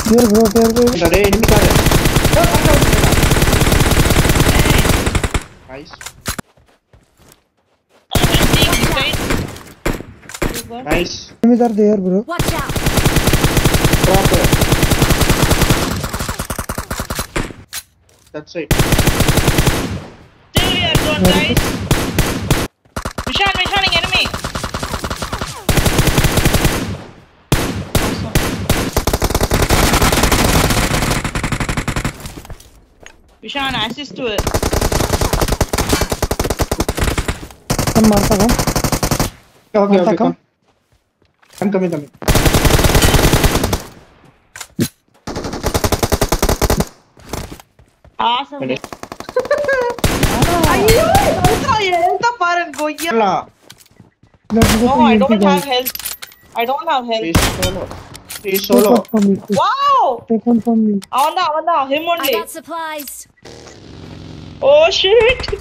Here bro, here. Sorry, enemy car. Nice. Nice. Enemies are there, bro. Watch out. Proper. That's it. Still we are good, guys. Mishaning enemy. Vishan, assist to it. Come, Martha, come. Okay, Martha, okay, come. I'm coming. Awesome. Finish. Ayyo, health paran goya. Let's go No, to I UMP, don't have guys. health. I don't have health. He's Take solo. one from me. Wow! Take one from me. Avanda, him I only. got supplies. Oh shit!